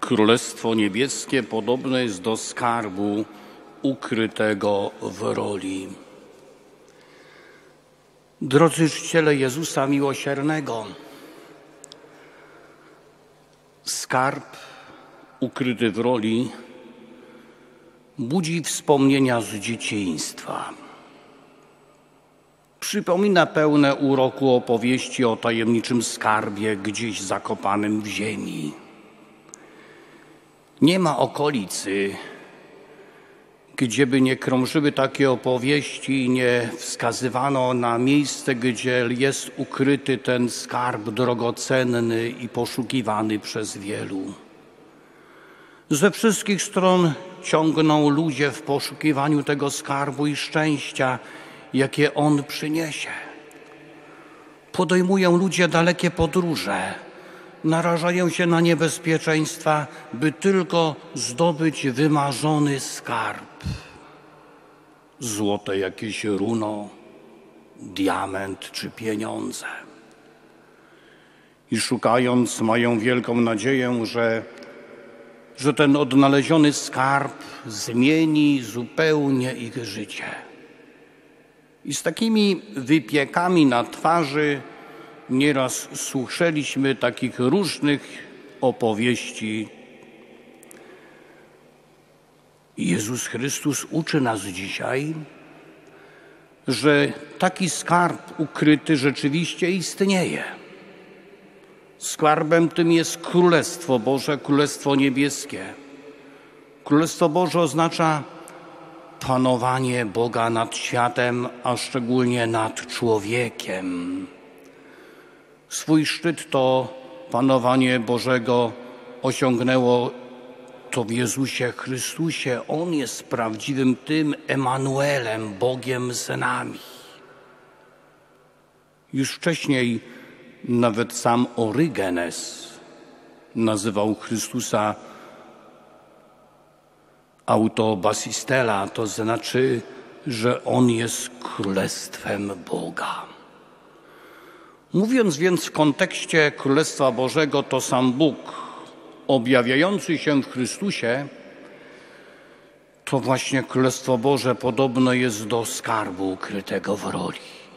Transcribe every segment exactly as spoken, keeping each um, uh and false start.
Królestwo Niebieskie podobne jest do skarbu ukrytego w roli. Drodzy czciciele Jezusa Miłosiernego, skarb ukryty w roli budzi wspomnienia z dzieciństwa. Przypomina pełne uroku opowieści o tajemniczym skarbie gdzieś zakopanym w ziemi. Nie ma okolicy, gdzieby nie krążyły takie opowieści i nie wskazywano na miejsce, gdzie jest ukryty ten skarb drogocenny i poszukiwany przez wielu. Ze wszystkich stron ciągną ludzie w poszukiwaniu tego skarbu i szczęścia, jakie on przyniesie. Podejmują ludzie dalekie podróże, narażają się na niebezpieczeństwa, by tylko zdobyć wymarzony skarb. Złote jakieś runo, diament czy pieniądze. I szukając mają wielką nadzieję, że, że ten odnaleziony skarb zmieni zupełnie ich życie. I z takimi wypiekami na twarzy nieraz słyszeliśmy takich różnych opowieści. Jezus Chrystus uczy nas dzisiaj, że taki skarb ukryty rzeczywiście istnieje. Skarbem tym jest Królestwo Boże, Królestwo Niebieskie. Królestwo Boże oznacza panowanie Boga nad światem, a szczególnie nad człowiekiem. Swój szczyt to panowanie Bożego osiągnęło to w Jezusie Chrystusie. On jest prawdziwym tym Emanuelem, Bogiem z nami. Już wcześniej nawet sam Orygenes nazywał Chrystusa autobasistela, to znaczy, że On jest Królestwem Boga. Mówiąc więc w kontekście Królestwa Bożego, to sam Bóg objawiający się w Chrystusie, to właśnie Królestwo Boże podobne jest do skarbu ukrytego w roli.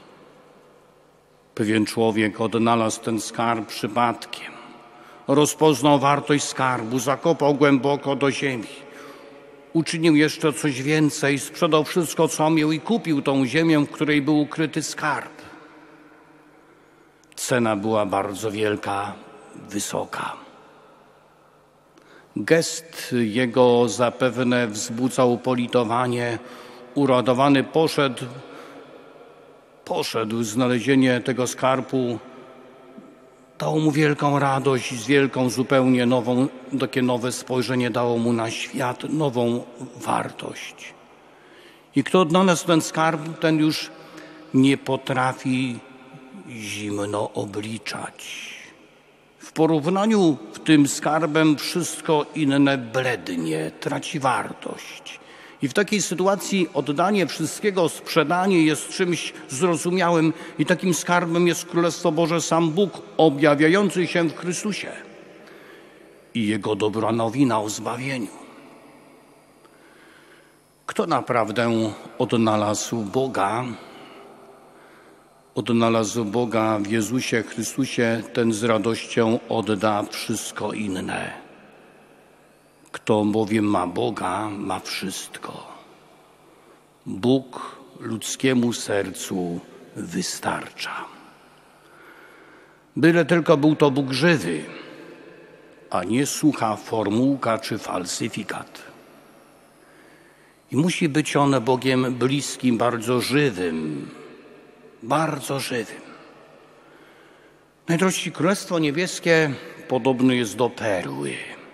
Pewien człowiek odnalazł ten skarb przypadkiem. Rozpoznał wartość skarbu, zakopał głęboko do ziemi. Uczynił jeszcze coś więcej, sprzedał wszystko, co miał i kupił tą ziemię, w której był ukryty skarb. Cena była bardzo wielka, wysoka. Gest jego zapewne wzbudzał politowanie. Uradowany poszedł, poszedł. Znalezienie tego skarbu dało mu wielką radość, z wielką, zupełnie nową, takie nowe spojrzenie dało mu na świat, nową wartość. I kto odnalazł ten skarb, ten już nie potrafi zimno obliczać. W porównaniu z tym skarbem wszystko inne blednie, traci wartość. I w takiej sytuacji oddanie wszystkiego, sprzedanie jest czymś zrozumiałym i takim skarbem jest Królestwo Boże, sam Bóg objawiający się w Chrystusie i Jego dobra nowina o zbawieniu. Kto naprawdę odnalazł Boga, odnalazł Boga w Jezusie Chrystusie, ten z radością odda wszystko inne. Kto bowiem ma Boga, ma wszystko. Bóg ludzkiemu sercu wystarcza. Byle tylko był to Bóg żywy, a nie sucha formułka czy falsyfikat. I musi być on Bogiem bliskim, bardzo żywym, bardzo żywym. Najdrożsi, Królestwo Niebieskie podobne jest do perły.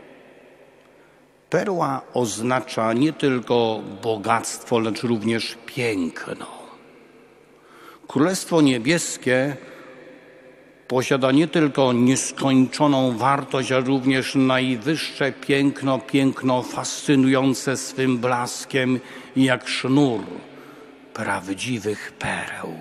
Perła oznacza nie tylko bogactwo, lecz również piękno. Królestwo Niebieskie posiada nie tylko nieskończoną wartość, ale również najwyższe piękno, piękno fascynujące swym blaskiem jak sznur prawdziwych pereł.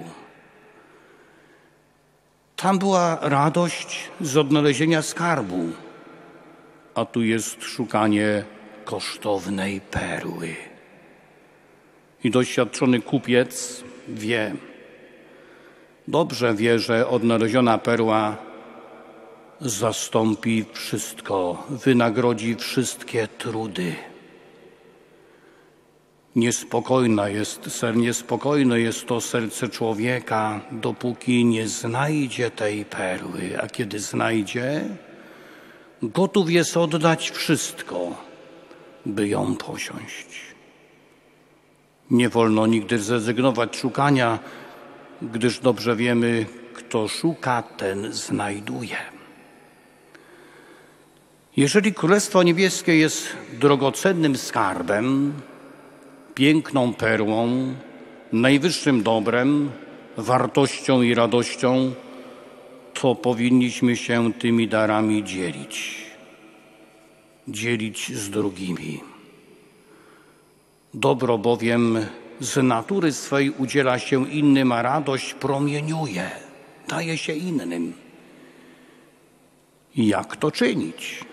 Tam była radość z odnalezienia skarbu. a tu jest szukanie kosztownej perły. I doświadczony kupiec wie, dobrze wie, że odnaleziona perła zastąpi wszystko, wynagrodzi wszystkie trudy. Niespokojna jest, ser, niespokojne jest to serce człowieka, dopóki nie znajdzie tej perły, a kiedy znajdzie, gotów jest oddać wszystko, by ją posiąść. Nie wolno nigdy zrezygnować z szukania, gdyż dobrze wiemy, kto szuka, ten znajduje. Jeżeli Królestwo Niebieskie jest drogocennym skarbem, piękną perłą, najwyższym dobrem, wartością i radością, to powinniśmy się tymi darami dzielić. Dzielić z drugimi. Dobro bowiem z natury swej udziela się innym, a radość promieniuje, daje się innym. Jak to czynić?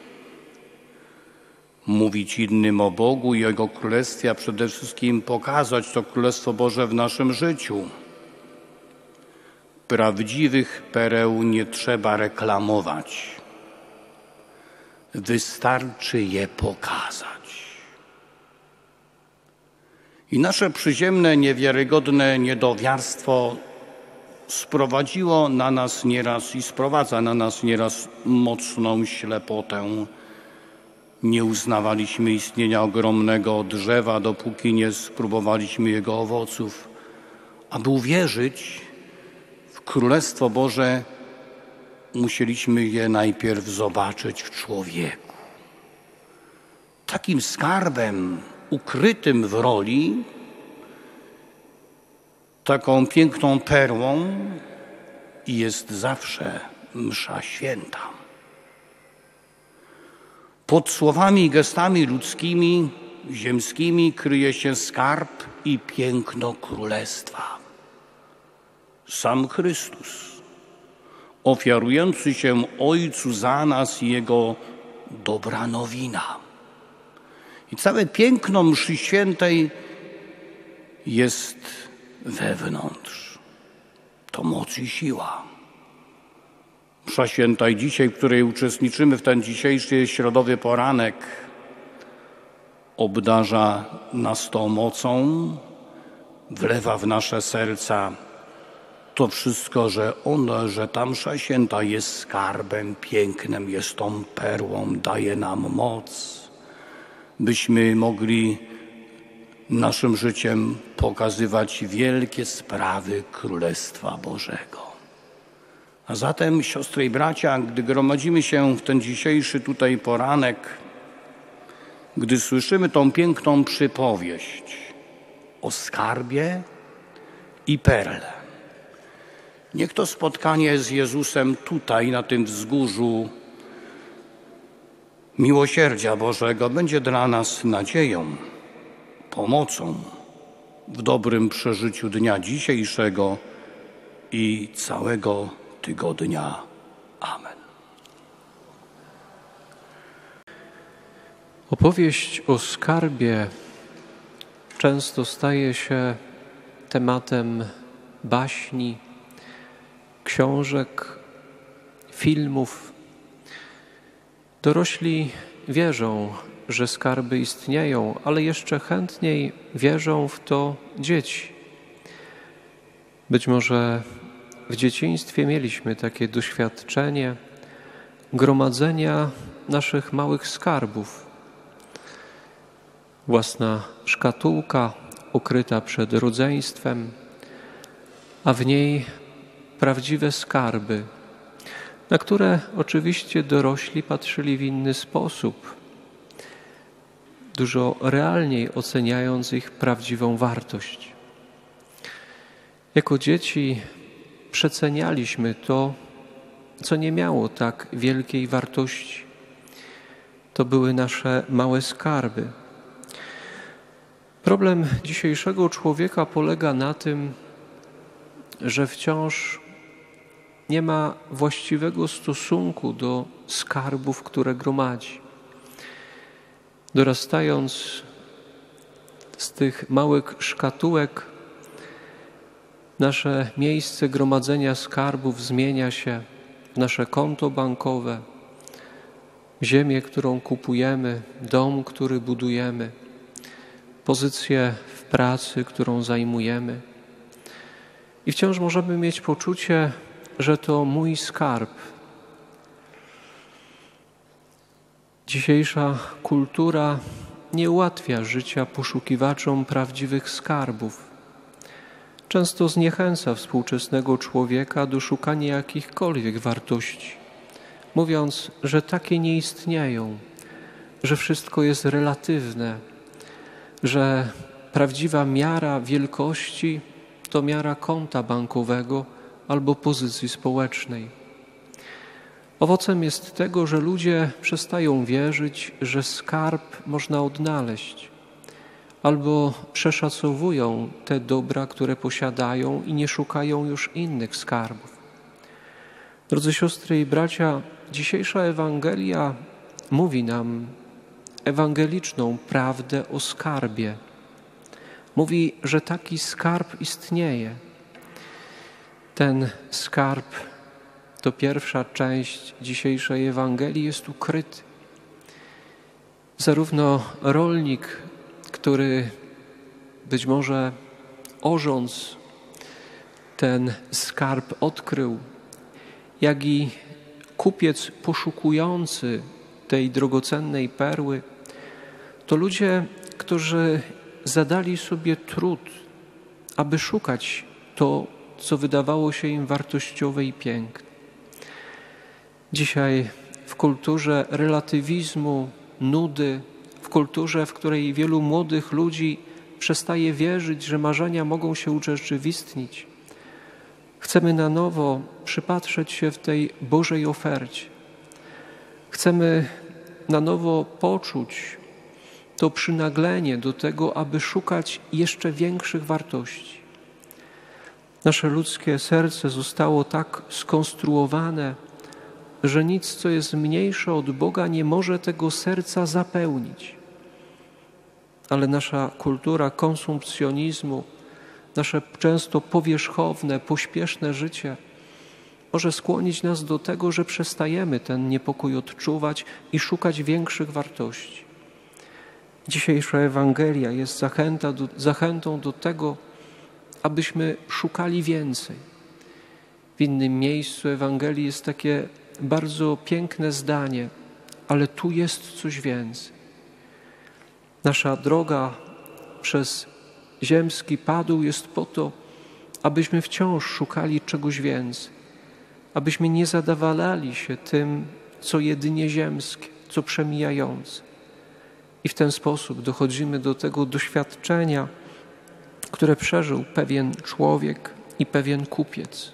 Mówić innym o Bogu i Jego Królestwie, a przede wszystkim pokazać to Królestwo Boże w naszym życiu. Prawdziwych pereł nie trzeba reklamować. Wystarczy je pokazać. I nasze przyziemne, niewiarygodne niedowiarstwo sprowadziło na nas nieraz i sprowadza na nas nieraz mocną ślepotę. Nie uznawaliśmy istnienia ogromnego drzewa, dopóki nie spróbowaliśmy jego owoców. Aby uwierzyć w Królestwo Boże, musieliśmy je najpierw zobaczyć w człowieku. Takim skarbem ukrytym w roli, taką piękną perłą jest zawsze msza święta. Pod słowami i gestami ludzkimi, ziemskimi kryje się skarb i piękno Królestwa. Sam Chrystus, ofiarujący się Ojcu za nas i Jego dobra nowina. I całe piękno mszy świętej jest wewnątrz. To moc i siła. Msza święta i dzisiaj, w której uczestniczymy w ten dzisiejszy środowy poranek, obdarza nas tą mocą, wlewa w nasze serca to wszystko, że ona, że ta msza święta jest skarbem pięknym, jest tą perłą, daje nam moc, byśmy mogli naszym życiem pokazywać wielkie sprawy Królestwa Bożego. A zatem, siostry i bracia, gdy gromadzimy się w ten dzisiejszy tutaj poranek, gdy słyszymy tą piękną przypowieść o skarbie i perle, niech to spotkanie z Jezusem tutaj, na tym wzgórzu miłosierdzia Bożego będzie dla nas nadzieją, pomocą w dobrym przeżyciu dnia dzisiejszego i całego tygodnia. Amen. Opowieść o skarbie często staje się tematem baśni, książek, filmów. Dorośli wierzą, że skarby istnieją, ale jeszcze chętniej wierzą w to dzieci. Być może w dzieciństwie mieliśmy takie doświadczenie gromadzenia naszych małych skarbów. Własna szkatułka ukryta przed rodzeństwem, a w niej prawdziwe skarby, na które oczywiście dorośli patrzyli w inny sposób, dużo realniej oceniając ich prawdziwą wartość. Jako dzieci przecenialiśmy to, co nie miało tak wielkiej wartości. To były nasze małe skarby. Problem dzisiejszego człowieka polega na tym, że wciąż nie ma właściwego stosunku do skarbów, które gromadzi. Dorastając z tych małych szkatułek, nasze miejsce gromadzenia skarbów zmienia się w nasze konto bankowe, w ziemię, którą kupujemy, dom, który budujemy, pozycję w pracy, którą zajmujemy. I wciąż możemy mieć poczucie, że to mój skarb. Dzisiejsza kultura nie ułatwia życia poszukiwaczom prawdziwych skarbów. Często zniechęca współczesnego człowieka do szukania jakichkolwiek wartości, mówiąc, że takie nie istnieją, że wszystko jest relatywne, że prawdziwa miara wielkości to miara konta bankowego albo pozycji społecznej. Owocem jest tego, że ludzie przestają wierzyć, że skarb można odnaleźć, albo przeszacowują te dobra, które posiadają i nie szukają już innych skarbów. Drodzy siostry i bracia, dzisiejsza Ewangelia mówi nam ewangeliczną prawdę o skarbie. Mówi, że taki skarb istnieje. Ten skarb, to pierwsza część dzisiejszej Ewangelii, jest ukryty. Zarówno rolnik, który być może orząc ten skarb odkrył, jak i kupiec poszukujący tej drogocennej perły, to ludzie, którzy zadali sobie trud, aby szukać to, co wydawało się im wartościowe i piękne. Dzisiaj w kulturze relatywizmu, nudy, w kulturze, w której wielu młodych ludzi przestaje wierzyć, że marzenia mogą się urzeczywistnić, chcemy na nowo przypatrzeć się w tej Bożej ofercie. Chcemy na nowo poczuć to przynaglenie do tego, aby szukać jeszcze większych wartości. Nasze ludzkie serce zostało tak skonstruowane, że nic, co jest mniejsze od Boga, nie może tego serca zapełnić. Ale nasza kultura konsumpcjonizmu, nasze często powierzchowne, pośpieszne życie może skłonić nas do tego, że przestajemy ten niepokój odczuwać i szukać większych wartości. Dzisiejsza Ewangelia jest zachęta do, zachętą do tego, abyśmy szukali więcej. W innym miejscu Ewangelii jest takie bardzo piękne zdanie, ale tu jest coś więcej. Nasza droga przez ziemski padł jest po to, abyśmy wciąż szukali czegoś więcej, abyśmy nie zadawalali się tym, co jedynie ziemskie, co przemijające. I w ten sposób dochodzimy do tego doświadczenia, które przeżył pewien człowiek i pewien kupiec.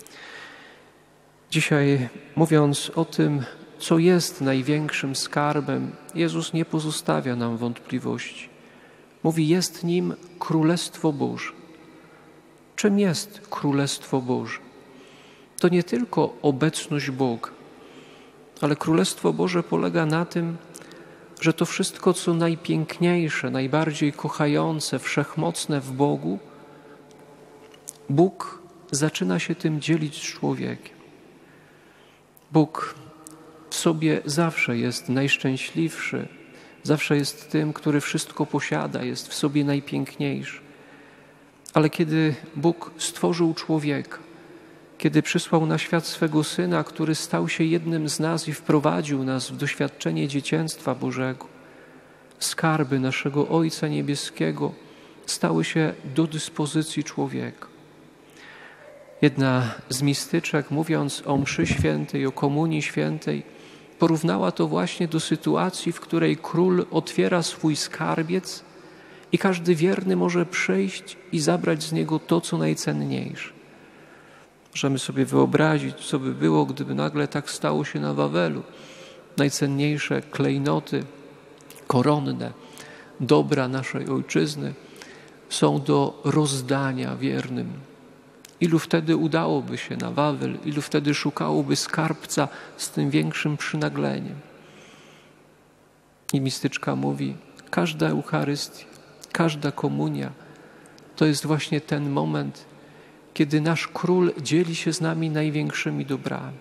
Dzisiaj, mówiąc o tym, co jest największym skarbem, Jezus nie pozostawia nam wątpliwości. Mówi, jest nim Królestwo Boże. Czym jest Królestwo Boże? To nie tylko obecność Boga, ale Królestwo Boże polega na tym, że to wszystko, co najpiękniejsze, najbardziej kochające, wszechmocne w Bogu, Bóg zaczyna się tym dzielić z człowiekiem. Bóg w sobie zawsze jest najszczęśliwszy, zawsze jest tym, który wszystko posiada, jest w sobie najpiękniejszy. Ale kiedy Bóg stworzył człowieka, kiedy przysłał na świat swego Syna, który stał się jednym z nas i wprowadził nas w doświadczenie dzieciństwa Bożego, skarby naszego Ojca Niebieskiego stały się do dyspozycji człowieka. Jedna z mistyczek, mówiąc o mszy świętej, o komunii świętej, porównała to właśnie do sytuacji, w której król otwiera swój skarbiec i każdy wierny może przyjść i zabrać z niego to, co najcenniejsze. Możemy sobie wyobrazić, co by było, gdyby nagle tak stało się na Wawelu. Najcenniejsze klejnoty koronne, dobra naszej ojczyzny są do rozdania wiernym. Ilu wtedy udałoby się na Wawel, ilu wtedy szukałoby skarbca z tym większym przynagleniem. I mistyczka mówi, każda Eucharystia, każda komunia to jest właśnie ten moment, kiedy nasz Król dzieli się z nami największymi dobrami.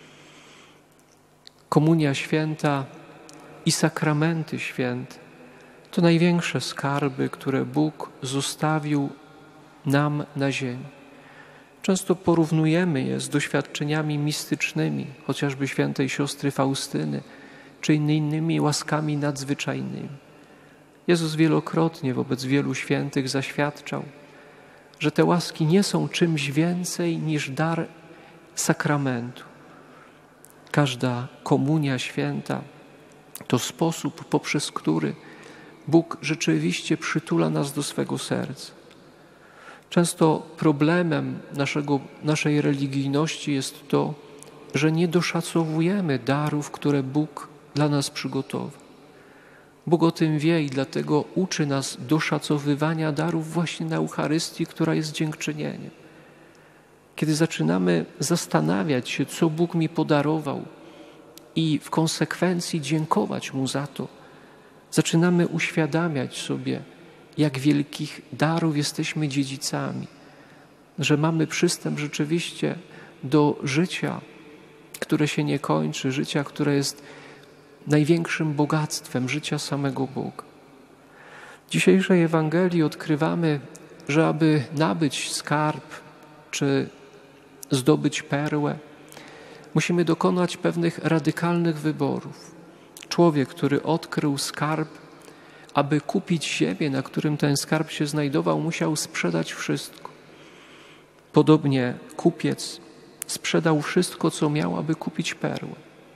Komunia święta i sakramenty święte to największe skarby, które Bóg zostawił nam na ziemi. Często porównujemy je z doświadczeniami mistycznymi, chociażby świętej siostry Faustyny, czy innymi łaskami nadzwyczajnymi. Jezus wielokrotnie wobec wielu świętych zaświadczał, że te łaski nie są czymś więcej niż dar sakramentu. Każda komunia święta to sposób, poprzez który Bóg rzeczywiście przytula nas do swego serca. Często problemem naszego, naszej religijności jest to, że nie doszacowujemy darów, które Bóg dla nas przygotował. Bóg o tym wie i dlatego uczy nas doszacowywania darów właśnie na Eucharystii, która jest dziękczynieniem. Kiedy zaczynamy zastanawiać się, co Bóg mi podarował i w konsekwencji dziękować Mu za to, zaczynamy uświadamiać sobie, jak wielkich darów jesteśmy dziedzicami, że mamy przystęp rzeczywiście do życia, które się nie kończy, życia, które jest największym bogactwem życia samego Boga. W dzisiejszej Ewangelii odkrywamy, że aby nabyć skarb czy zdobyć perłę, musimy dokonać pewnych radykalnych wyborów. Człowiek, który odkrył skarb, aby kupić ziemię, na którym ten skarb się znajdował, musiał sprzedać wszystko. Podobnie kupiec sprzedał wszystko, co miał, aby kupić perłę.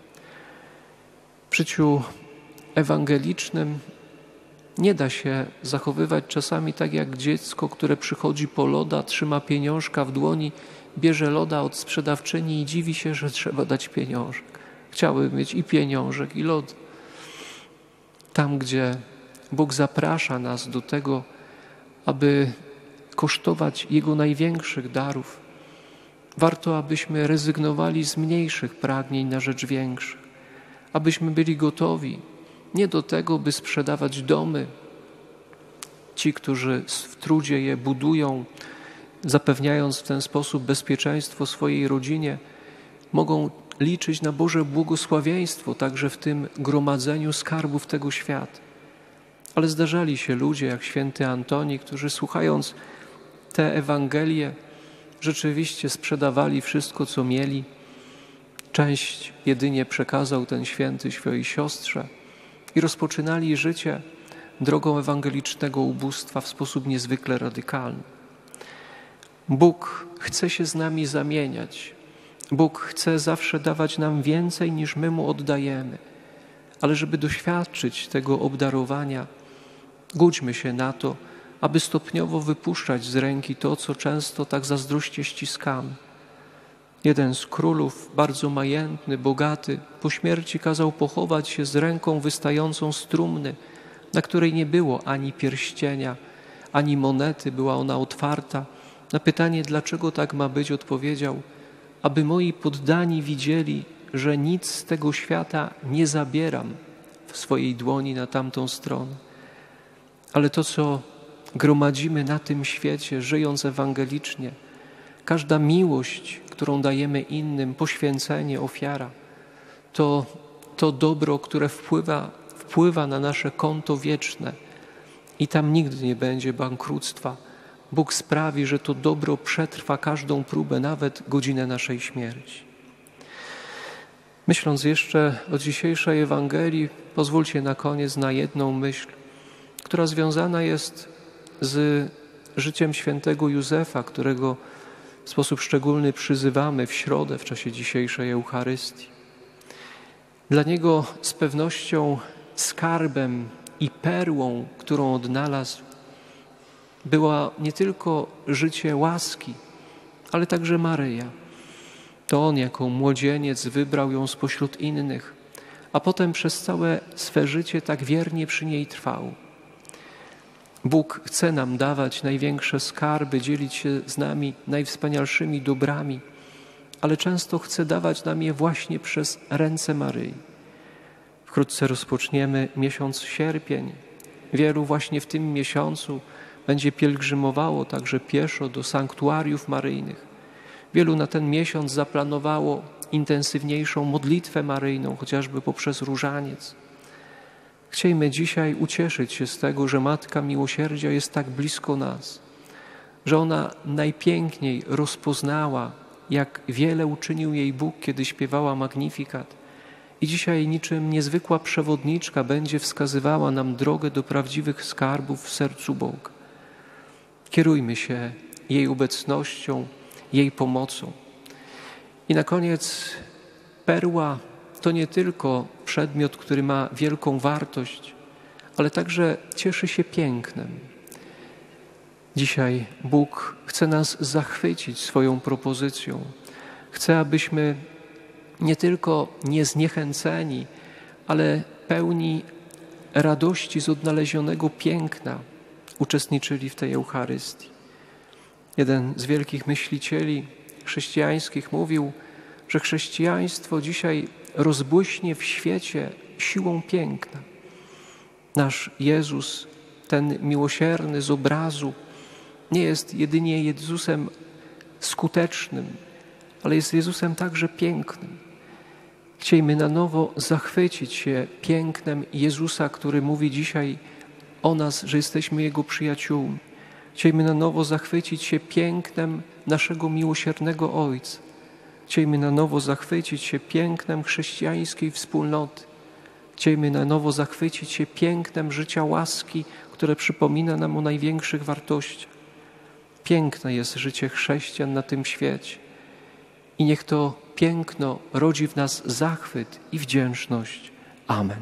W życiu ewangelicznym nie da się zachowywać czasami tak jak dziecko, które przychodzi po loda, trzyma pieniążka w dłoni, bierze loda od sprzedawczyni i dziwi się, że trzeba dać pieniążek. Chciałbym mieć i pieniążek, i lod. Tam, gdzie Bóg zaprasza nas do tego, aby kosztować Jego największych darów, warto, abyśmy rezygnowali z mniejszych pragnień na rzecz większych, abyśmy byli gotowi nie do tego, by sprzedawać domy. Ci, którzy w trudzie je budują, zapewniając w ten sposób bezpieczeństwo swojej rodzinie, mogą liczyć na Boże błogosławieństwo także w tym gromadzeniu skarbów tego świata. Ale zdarzali się ludzie jak święty Antoni, którzy słuchając te Ewangelie rzeczywiście sprzedawali wszystko, co mieli. Część jedynie przekazał ten święty swojej siostrze i rozpoczynali życie drogą ewangelicznego ubóstwa w sposób niezwykle radykalny. Bóg chce się z nami zamieniać. Bóg chce zawsze dawać nam więcej, niż my Mu oddajemy. Ale żeby doświadczyć tego obdarowania, gódźmy się na to, aby stopniowo wypuszczać z ręki to, co często tak zazdrośnie ściskamy. Jeden z królów, bardzo majętny, bogaty, po śmierci kazał pochować się z ręką wystającą z trumny, na której nie było ani pierścienia, ani monety, była ona otwarta. Na pytanie, dlaczego tak ma być, odpowiedział, aby moi poddani widzieli, że nic z tego świata nie zabieram w swojej dłoni na tamtą stronę. Ale to, co gromadzimy na tym świecie, żyjąc ewangelicznie, każda miłość, którą dajemy innym, poświęcenie, ofiara, to to dobro, które wpływa, wpływa na nasze konto wieczne i tam nigdy nie będzie bankructwa. Bóg sprawi, że to dobro przetrwa każdą próbę, nawet godzinę naszej śmierci. Myśląc jeszcze o dzisiejszej Ewangelii, pozwólcie na koniec na jedną myśl, która związana jest z życiem świętego Józefa, którego w sposób szczególny przyzywamy w środę w czasie dzisiejszej Eucharystii. Dla niego z pewnością skarbem i perłą, którą odnalazł, była nie tylko życie łaski, ale także Maryja. To on jako młodzieniec wybrał ją spośród innych, a potem przez całe swe życie tak wiernie przy niej trwał. Bóg chce nam dawać największe skarby, dzielić się z nami najwspanialszymi dobrami, ale często chce dawać nam je właśnie przez ręce Maryi. W Wkrótce rozpoczniemy miesiąc sierpień. Wielu właśnie w tym miesiącu będzie pielgrzymowało także pieszo do sanktuariów maryjnych. Wielu na ten miesiąc zaplanowało intensywniejszą modlitwę maryjną, chociażby poprzez różaniec. Chciejmy dzisiaj ucieszyć się z tego, że Matka Miłosierdzia jest tak blisko nas, że ona najpiękniej rozpoznała, jak wiele uczynił jej Bóg, kiedy śpiewała Magnificat. I dzisiaj niczym niezwykła przewodniczka będzie wskazywała nam drogę do prawdziwych skarbów w sercu Boga. Kierujmy się jej obecnością, jej pomocą. I na koniec perła to nie tylko przedmiot, który ma wielką wartość, ale także cieszy się pięknem. Dzisiaj Bóg chce nas zachwycić swoją propozycją. Chce, abyśmy nie tylko niezniechęceni, ale pełni radości z odnalezionego piękna uczestniczyli w tej Eucharystii. Jeden z wielkich myślicieli chrześcijańskich mówił, że chrześcijaństwo dzisiaj rozbłyśnie w świecie siłą piękna. Nasz Jezus, ten miłosierny z obrazu, nie jest jedynie Jezusem skutecznym, ale jest Jezusem także pięknym. Chciejmy na nowo zachwycić się pięknem Jezusa, który mówi dzisiaj o nas, że jesteśmy Jego przyjaciółmi. Chciejmy na nowo zachwycić się pięknem naszego miłosiernego Ojca. Chciejmy na nowo zachwycić się pięknem chrześcijańskiej wspólnoty. Chciejmy na nowo zachwycić się pięknem życia łaski, które przypomina nam o największych wartościach. Piękne jest życie chrześcijan na tym świecie. I niech to piękno rodzi w nas zachwyt i wdzięczność. Amen.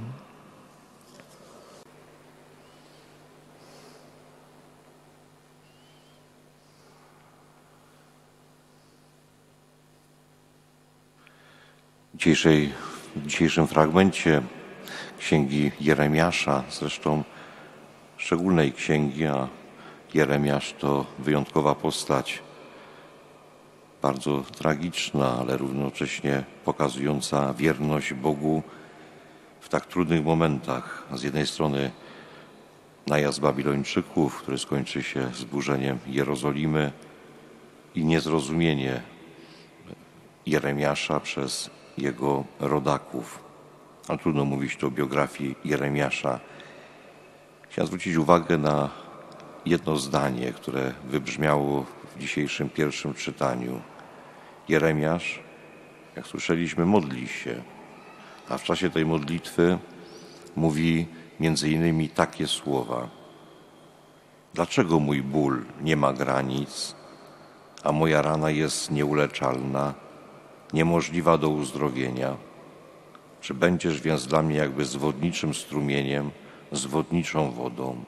Dzisiejszej, w dzisiejszym fragmencie Księgi Jeremiasza, zresztą szczególnej księgi, a Jeremiasz to wyjątkowa postać, bardzo tragiczna, ale równocześnie pokazująca wierność Bogu w tak trudnych momentach. Z jednej strony najazd Babilończyków, który skończy się zburzeniem Jerozolimy i niezrozumienie Jeremiasza przez jego rodaków. Ale trudno mówić tu o biografii Jeremiasza. Chciałem zwrócić uwagę na jedno zdanie, które wybrzmiało w dzisiejszym pierwszym czytaniu. Jeremiasz, jak słyszeliśmy, modli się, a w czasie tej modlitwy mówi między innymi takie słowa. Dlaczego mój ból nie ma granic, a moja rana jest nieuleczalna, niemożliwa do uzdrowienia? Czy będziesz więc dla mnie jakby zwodniczym strumieniem, zwodniczą wodą?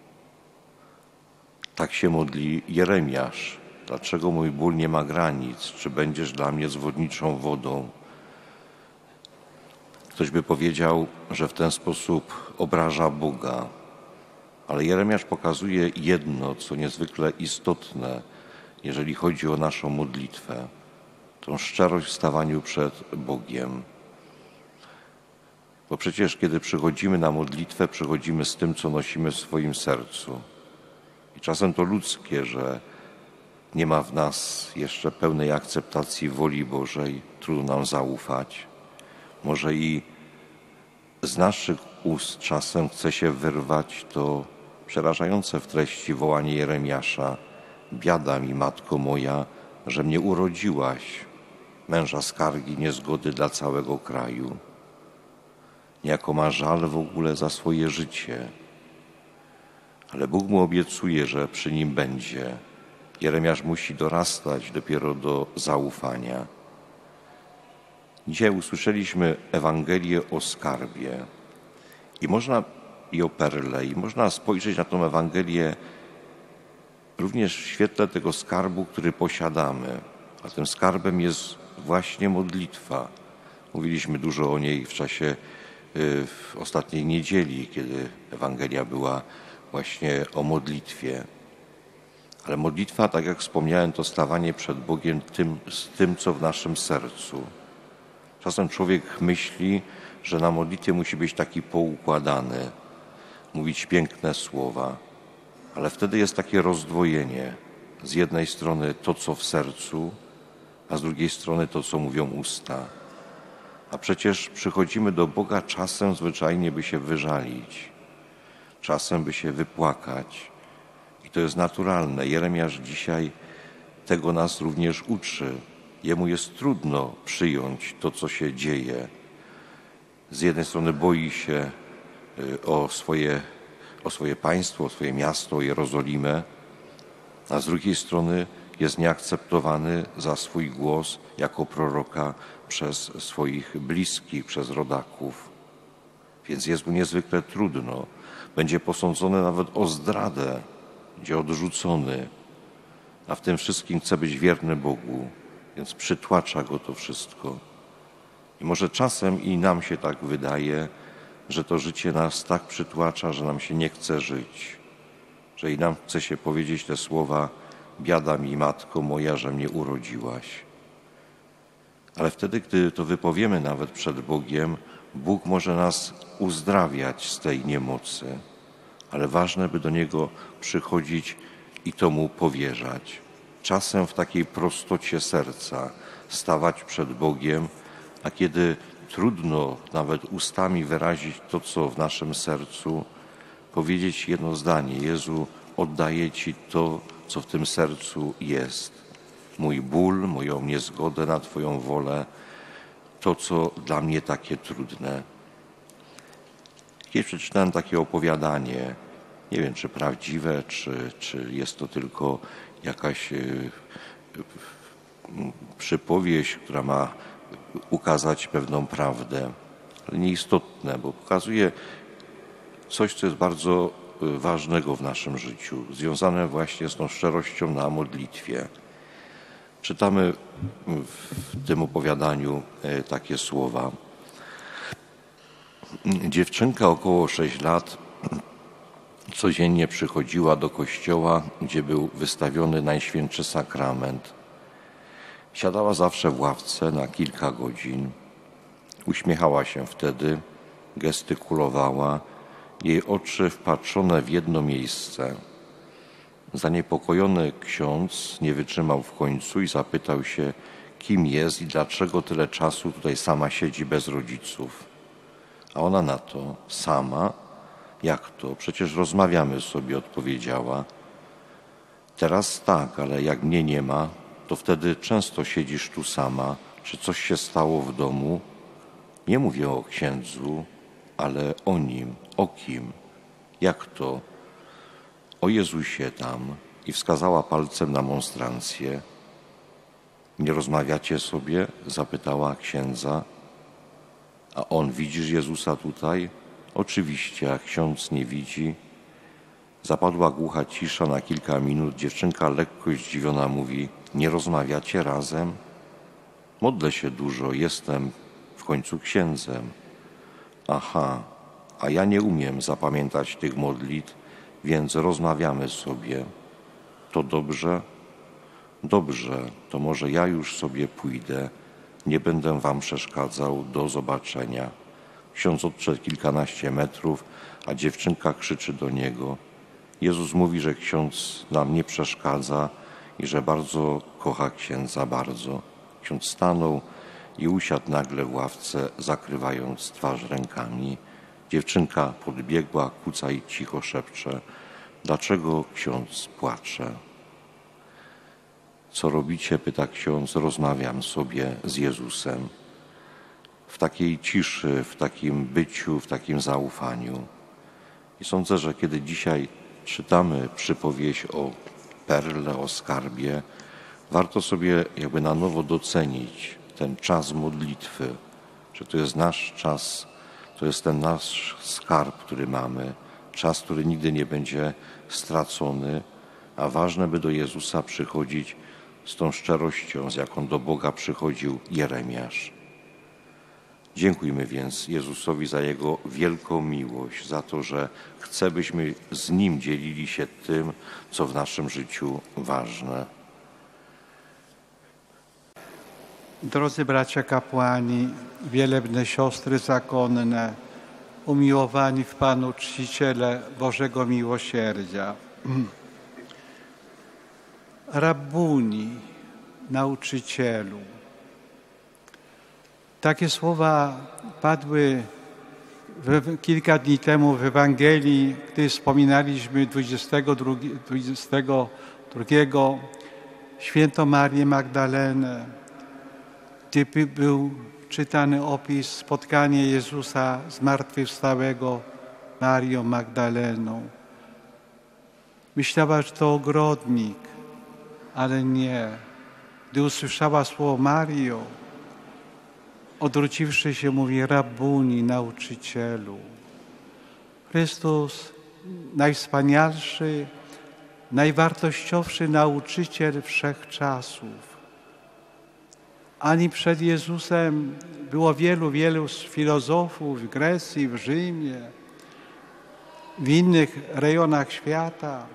Tak się modli Jeremiasz. Dlaczego mój ból nie ma granic? Czy będziesz dla mnie zwodniczą wodą? Ktoś by powiedział, że w ten sposób obraża Boga. Ale Jeremiasz pokazuje jedno, co niezwykle istotne, jeżeli chodzi o naszą modlitwę. Tą szczerość w stawaniu przed Bogiem. Bo przecież kiedy przychodzimy na modlitwę, przychodzimy z tym, co nosimy w swoim sercu. I czasem to ludzkie, że nie ma w nas jeszcze pełnej akceptacji woli Bożej, trudno nam zaufać. Może i z naszych ust czasem chce się wyrwać to przerażające w treści wołanie Jeremiasza. Biada mi, matko moja, że mnie urodziłaś, męża skargi, niezgody dla całego kraju. Niejako ma żal w ogóle za swoje życie. Ale Bóg mu obiecuje, że przy nim będzie. Jeremiasz musi dorastać dopiero do zaufania. Dzisiaj usłyszeliśmy Ewangelię o skarbie i można i o perle, i można spojrzeć na tę Ewangelię również w świetle tego skarbu, który posiadamy. A tym skarbem jest właśnie modlitwa. Mówiliśmy dużo o niej w czasie w ostatniej niedzieli, kiedy Ewangelia była właśnie o modlitwie. Ale modlitwa, tak jak wspomniałem, to stawanie przed Bogiem tym, z tym, co w naszym sercu. Czasem człowiek myśli, że na modlitwie musi być taki poukładany, mówić piękne słowa, ale wtedy jest takie rozdwojenie. Z jednej strony to, co w sercu, a z drugiej strony to, co mówią usta. A przecież przychodzimy do Boga czasem zwyczajnie, by się wyżalić, czasem by się wypłakać. I to jest naturalne. Jeremiasz dzisiaj tego nas również uczy. Jemu jest trudno przyjąć to, co się dzieje. Z jednej strony boi się o swoje, o swoje państwo, o swoje miasto, o Jerozolimę, a z drugiej strony jest nieakceptowany za swój głos jako proroka przez swoich bliskich, przez rodaków. Więc jest mu niezwykle trudno. Będzie posądzony nawet o zdradę, będzie odrzucony, a w tym wszystkim chce być wierny Bogu, więc przytłacza go to wszystko. I może czasem i nam się tak wydaje, że to życie nas tak przytłacza, że nam się nie chce żyć, że i nam chce się powiedzieć te słowa: biada mi, matko moja, że mnie urodziłaś. Ale wtedy, gdy to wypowiemy nawet przed Bogiem, Bóg może nas uzdrawiać z tej niemocy, ale ważne, by do Niego przychodzić i to Mu powierzać. Czasem w takiej prostocie serca stawać przed Bogiem, a kiedy trudno nawet ustami wyrazić to, co w naszym sercu, powiedzieć jedno zdanie: Jezu, oddaję Ci to, co w tym sercu jest. Mój ból, moją niezgodę na Twoją wolę, to, co dla mnie takie trudne. Kiedyś przeczytałem takie opowiadanie, nie wiem, czy prawdziwe, czy, czy jest to tylko jakaś y, y, przypowieść, która ma ukazać pewną prawdę, ale nieistotne, bo pokazuje coś, co jest bardzo ważnego w naszym życiu, związane właśnie z tą szczerością na modlitwie. Czytamy w tym opowiadaniu takie słowa. Dziewczynka około sześć lat codziennie przychodziła do kościoła, gdzie był wystawiony Najświętszy Sakrament. Siadała zawsze w ławce na kilka godzin. Uśmiechała się wtedy, gestykulowała, jej oczy wpatrzone w jedno miejsce. Zaniepokojony ksiądz nie wytrzymał w końcu i zapytał się, kim jest i dlaczego tyle czasu tutaj sama siedzi bez rodziców. A ona na to: sama? Jak to? Przecież rozmawiamy sobie, odpowiedziała. Teraz tak, ale jak mnie nie ma, to wtedy często siedzisz tu sama. Czy coś się stało w domu? Nie mówię o księdzu, ale o nim. O kim? Jak to? O Jezusie tam. I wskazała palcem na monstrancję. Nie rozmawiacie sobie? Zapytała księdza. A on: widzisz Jezusa tutaj? Oczywiście, a ksiądz nie widzi. Zapadła głucha cisza na kilka minut. Dziewczynka lekko zdziwiona mówi: nie rozmawiacie razem? Modlę się dużo, jestem w końcu księdzem. Aha, a ja nie umiem zapamiętać tych modlitw, więc rozmawiamy sobie. To dobrze? Dobrze, to może ja już sobie pójdę. Nie będę wam przeszkadzał. Do zobaczenia. Ksiądz odszedł kilkanaście metrów, a dziewczynka krzyczy do niego. Jezus mówi, że ksiądz nam nie przeszkadza i że bardzo kocha księdza, bardzo. Ksiądz stanął i usiadł nagle w ławce, zakrywając twarz rękami. Dziewczynka podbiegła, kuca i cicho szepcze: dlaczego ksiądz płacze? Co robicie? Pyta ksiądz. Rozmawiam sobie z Jezusem. W takiej ciszy, w takim byciu, w takim zaufaniu. I sądzę, że kiedy dzisiaj czytamy przypowieść o perle, o skarbie, warto sobie jakby na nowo docenić ten czas modlitwy, że to jest nasz czas, to jest ten nasz skarb, który mamy, czas, który nigdy nie będzie stracony, a ważne, by do Jezusa przychodzić z tą szczerością, z jaką do Boga przychodził Jeremiasz. Dziękujmy więc Jezusowi za Jego wielką miłość, za to, że chce, byśmy z Nim dzielili się tym, co w naszym życiu ważne. Drodzy bracia kapłani, wielebne siostry zakonne, umiłowani w Panu czciciele Bożego Miłosierdzia. Rabbuni, nauczycielu. Takie słowa padły w, kilka dni temu w Ewangelii, gdy wspominaliśmy dwudziestego drugiego świętą Marię Magdalenę, gdy był czytany opis spotkania Jezusa zmartwychwstałego z Marią Magdaleną. Myślała, że to ogrodnik, ale nie. Gdy usłyszała słowo Mario, odwróciwszy się, mówi: Rabbuni, nauczycielu. Chrystus, najwspanialszy, najwartościowszy nauczyciel wszechczasów. Ani przed Jezusem było wielu, wielu filozofów w Grecji, w Rzymie, w innych rejonach świata,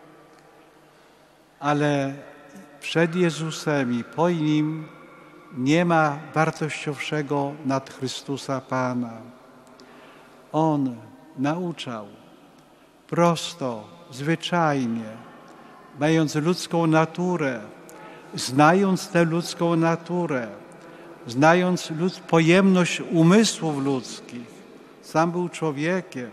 ale przed Jezusem i po Nim nie ma wartościowszego nad Chrystusa Pana. On nauczał prosto, zwyczajnie, mając ludzką naturę, znając tę ludzką naturę, znając lud- pojemność umysłów ludzkich. Sam był człowiekiem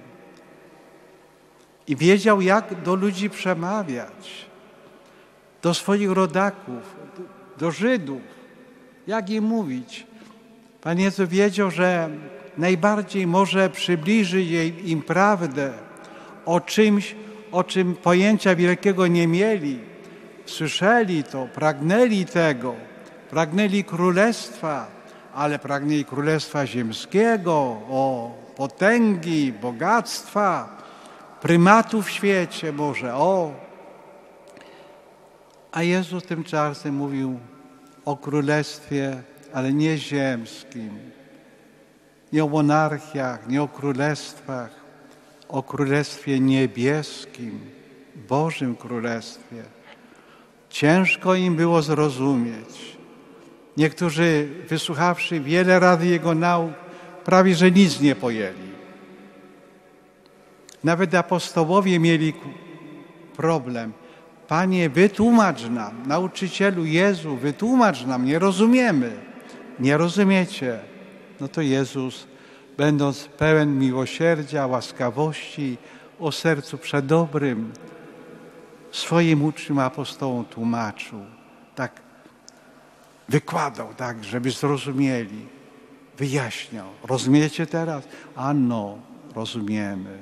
i wiedział, jak do ludzi przemawiać, do swoich rodaków, do Żydów, jak im mówić. Pan Jezus wiedział, że najbardziej może przybliżyć im prawdę o czymś, o czym pojęcia wielkiego nie mieli. Słyszeli to, pragnęli tego, pragnęli królestwa, ale pragnęli królestwa ziemskiego, o potęgi, bogactwa, prymatu w świecie może, o. A Jezus tymczasem mówił o królestwie, ale nie ziemskim, nie o monarchiach, nie o królestwach, o królestwie niebieskim, Bożym Królestwie. Ciężko im było zrozumieć. Niektórzy, wysłuchawszy wiele razy Jego nauk, prawie że nic nie pojęli. Nawet apostołowie mieli problem. Panie, wytłumacz nam, nauczycielu Jezu, wytłumacz nam, nie rozumiemy. Nie rozumiecie. No to Jezus, będąc pełen miłosierdzia, łaskawości, o sercu przedobrym, swoim uczniom apostołom tłumaczył, tak wykładał, tak, żeby zrozumieli, wyjaśniał. Rozumiecie teraz? Ano, rozumiemy.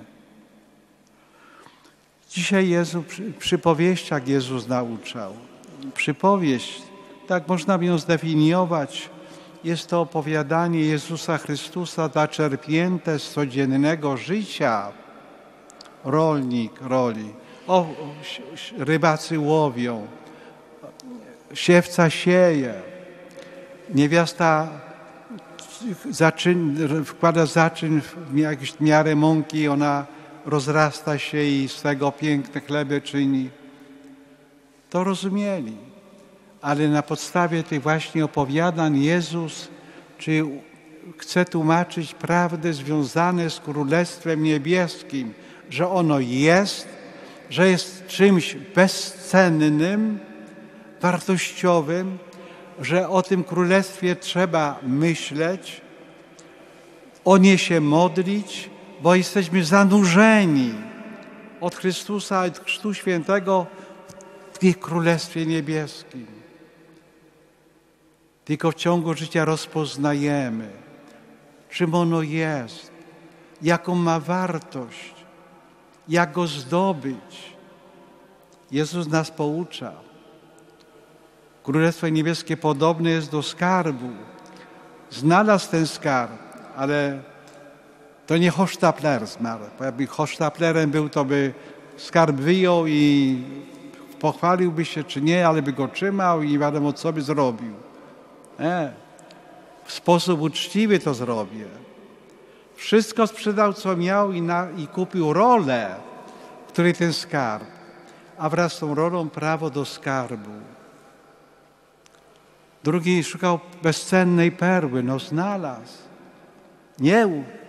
Dzisiaj Jezus, przy, przypowieściach Jezus nauczał. Przypowieść, tak można by ją zdefiniować, jest to opowiadanie Jezusa Chrystusa zaczerpnięte z codziennego życia. Rolnik roli. O, rybacy łowią, siewca sieje, niewiasta zaczyn, wkłada zaczyn w jakąś miarę mąki, ona rozrasta się i z tego piękne chleby czyni. To rozumieli, ale na podstawie tych właśnie opowiadań Jezus czy chce tłumaczyć prawdy związane z Królestwem Niebieskim, że ono jest, że jest czymś bezcennym, wartościowym, że o tym Królestwie trzeba myśleć, o nie się modlić, bo jesteśmy zanurzeni od Chrystusa, od Chrztu Świętego w ich Królestwie Niebieskim. Tylko w ciągu życia rozpoznajemy, czym ono jest, jaką ma wartość, jak go zdobyć. Jezus nas poucza. Królestwo Niebieskie podobne jest do skarbu. Znalazł ten skarb, ale to nie Hochstapler zmarł. Bo jakby Hochstaplerem był, to by skarb wyjął i pochwaliłby się czy nie, ale by go trzymał i nie wiadomo co by zrobił. Nie. W sposób uczciwy to zrobię. Wszystko sprzedał, co miał i, na, i kupił rolę, w której ten skarb, a wraz z tą rolą prawo do skarbu. Drugi szukał bezcennej perły, no znalazł. Nie,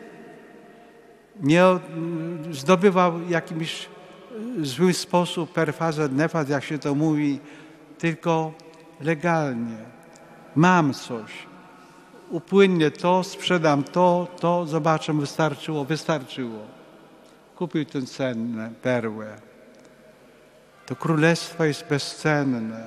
nie zdobywał w jakimś zły sposób, perfazet, nefaz, jak się to mówi, tylko legalnie. Mam coś. Upłynnie to, sprzedam to, to, zobaczę, wystarczyło, wystarczyło. Kupił tę cennę perłę. To królestwo jest bezcenne.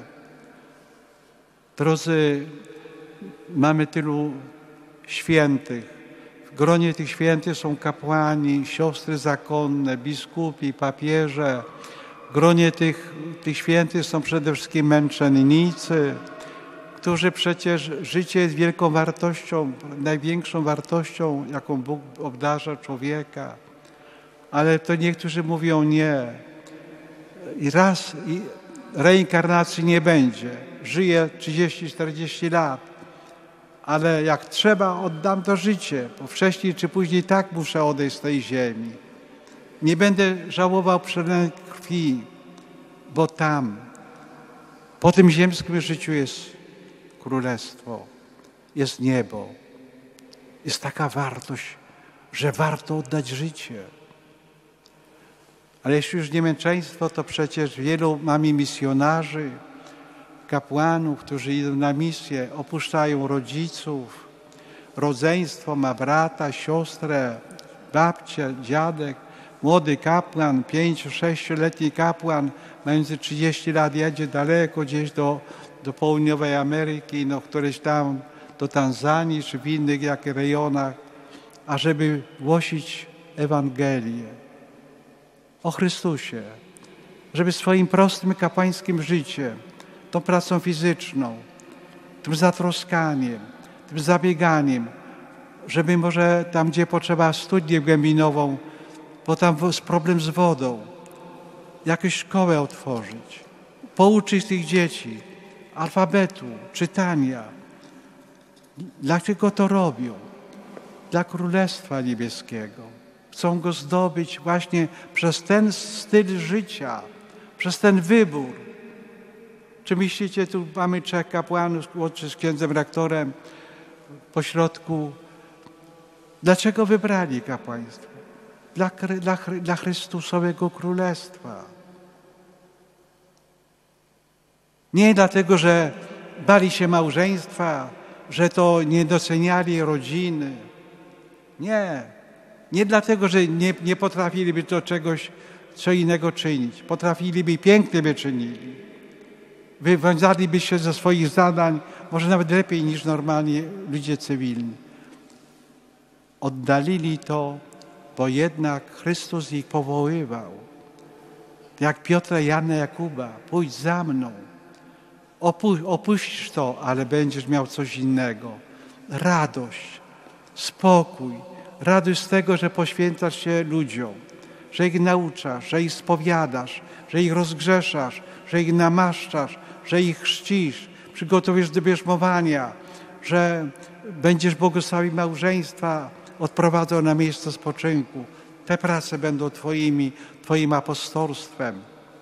Drodzy, mamy tylu świętych. W gronie tych świętych są kapłani, siostry zakonne, biskupi, papieże. W gronie tych, tych świętych są przede wszystkim męczennicy, którzy przecież życie jest wielką wartością, największą wartością, jaką Bóg obdarza człowieka. Ale to niektórzy mówią nie. I raz i reinkarnacji nie będzie. Żyję trzydzieści czterdzieści lat, ale jak trzeba, oddam to życie, bo wcześniej czy później tak muszę odejść z tej ziemi. Nie będę żałował przelenej krwi, bo tam, po tym ziemskim życiu jest królestwo, jest niebo. Jest taka wartość, że warto oddać życie. Ale jeśli już nie męczeństwo, to przecież wielu mamy misjonarzy, kapłanów, którzy idą na misję, opuszczają rodziców, rodzeństwo, ma brata, siostrę, babcię, dziadek, młody kapłan, pięciu, sześcioletni kapłan, mający trzydzieści lat, jedzie daleko gdzieś do, do południowej Ameryki, no któreś tam do Tanzanii, czy w innych jakich rejonach, ażeby głosić Ewangelię o Chrystusie, żeby swoim prostym kapłańskim życiem, tą pracą fizyczną, tym zatroskaniem, tym zabieganiem, żeby może tam, gdzie potrzeba studnię głębinową, bo tam jest problem z wodą, jakąś szkołę otworzyć, pouczyć tych dzieci alfabetu, czytania. Dlaczego to robią? Dla Królestwa Niebieskiego. Chcą go zdobyć właśnie przez ten styl życia, przez ten wybór. Czy myślicie, tu mamy trzech kapłanów, łącznie z księdzem rektorem po środku. Dlaczego wybrali kapłaństwo? Dla, dla, dla Chrystusowego Królestwa. Nie dlatego, że bali się małżeństwa, że to nie doceniali rodziny. Nie. Nie dlatego, że nie, nie potrafiliby to czegoś, co innego czynić. Potrafiliby i pięknie by czynili. Wywiązaliby się ze swoich zadań, może nawet lepiej niż normalnie ludzie cywilni. Oddalili to, bo jednak Chrystus ich powoływał. Jak Piotra, Jana, Jakuba, pójdź za mną. Opu- opuścisz to, ale będziesz miał coś innego. Radość, spokój, radość z tego, że poświęcasz się ludziom, że ich nauczasz, że ich spowiadasz, że ich rozgrzeszasz, że ich namaszczasz, że ich chrzcisz, przygotowujesz do bierzmowania, że będziesz błogosławił małżeństwa, odprowadzał na miejsce spoczynku. Te prace będą Twoimi, Twoim apostolstwem.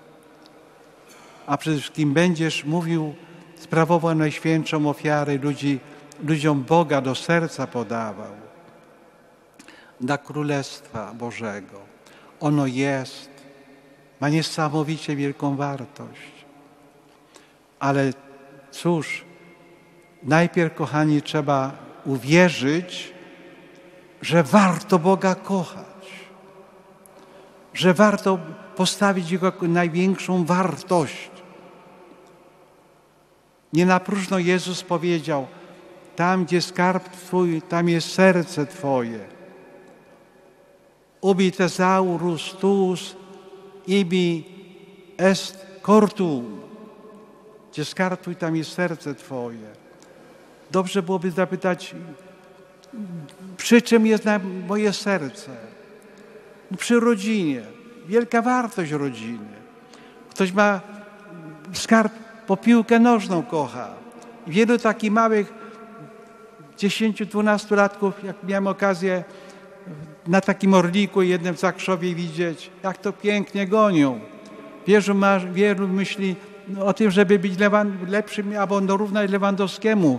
A przede wszystkim będziesz mówił, sprawował najświętszą ofiarę ludzi, ludziom Boga do serca podawał. Dla Królestwa Bożego. Ono jest, ma niesamowicie wielką wartość. Ale cóż, najpierw, kochani, trzeba uwierzyć, że warto Boga kochać, że warto postawić Jego jako największą wartość. Nie na próżno Jezus powiedział, tam gdzie skarb Twój, tam jest serce Twoje. Ubi thesaurus tuus, ibi est cor tuum. Gdzie skarb Twój, tam jest serce Twoje. Dobrze byłoby zapytać, przy czym jest moje serce? Przy rodzinie. Wielka wartość rodziny. Ktoś ma skarb, po piłkę nożną kocha. Wielu takich małych dziesięciu, dwunastolatków, jak miałem okazję na takim Orliku i jednym Zakrzowie widzieć, jak to pięknie gonią. Wielu, ma, wielu myśli, o tym, żeby być lepszym albo dorównać Lewandowskiemu.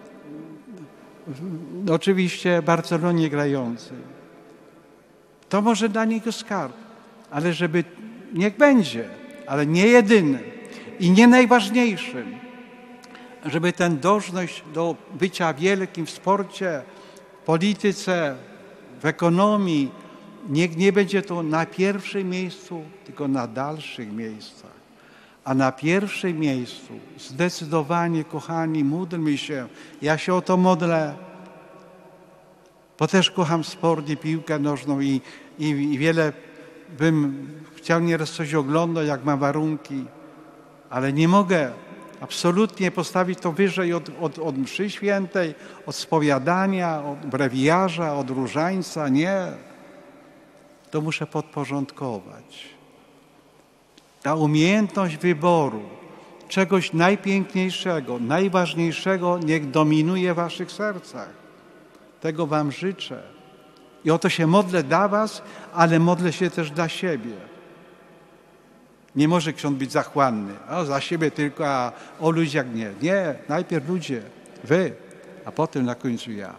Oczywiście Barcelonie grający. To może dla niego skarb, ale żeby, niech będzie, ale nie jedynym i nie najważniejszym. Żeby ten dążność do bycia wielkim w sporcie, w polityce, w ekonomii, niech nie będzie to na pierwszym miejscu, tylko na dalszych miejscach. A na pierwszym miejscu zdecydowanie, kochani, módlmy się. Ja się o to modlę, bo też kocham sport i piłkę nożną i, i, i wiele bym chciał nieraz coś oglądać, jak ma warunki, ale nie mogę absolutnie postawić to wyżej od, od, od mszy świętej, od spowiadania, od brewiarza, od różańca. Nie. To muszę podporządkować. Ta umiejętność wyboru czegoś najpiękniejszego, najważniejszego niech dominuje w waszych sercach. Tego wam życzę. I o to się modlę dla was, ale modlę się też dla siebie. Nie może ksiądz być zachłanny. O, za siebie tylko, a o ludziach nie. Nie, najpierw ludzie, wy, a potem na końcu ja.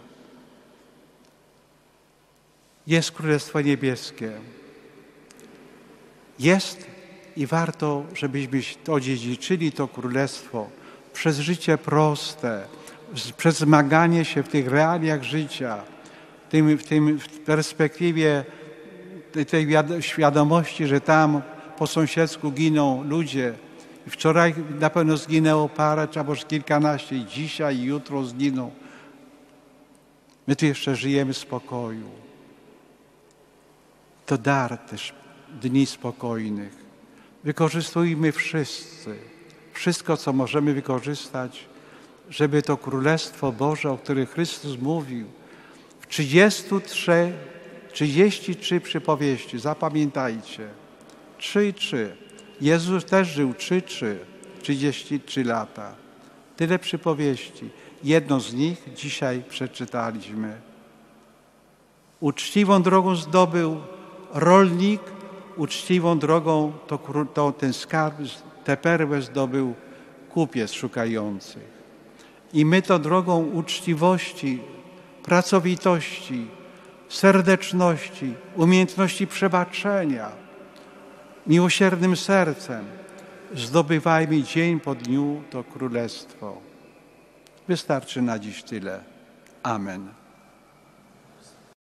Jest Królestwo Niebieskie. Jest i warto, żebyśmy odziedziczyli to Królestwo przez życie proste, przez zmaganie się w tych realiach życia, w, tym, w, tym, w perspektywie tej świadomości, że tam po sąsiedzku giną ludzie. Wczoraj na pewno zginęło parę, czy może kilkanaście, i dzisiaj, i jutro zginą. My tu jeszcze żyjemy w spokoju. To dar też dni spokojnych. Wykorzystujmy wszyscy wszystko, co możemy wykorzystać, żeby to Królestwo Boże, o którym Chrystus mówił, w trzydziestu trzech, trzydzieści trzy przypowieści, zapamiętajcie, trzy i trzy. Jezus też żył trzy, trzy, trzydzieści trzy lata. Tyle przypowieści. Jedną z nich dzisiaj przeczytaliśmy. Uczciwą drogą zdobył rolnik, uczciwą drogą to, to ten skarb, tę perłę zdobył kupiec szukający. I my to drogą uczciwości, pracowitości, serdeczności, umiejętności przebaczenia, miłosiernym sercem zdobywajmy dzień po dniu to królestwo. Wystarczy na dziś tyle. Amen.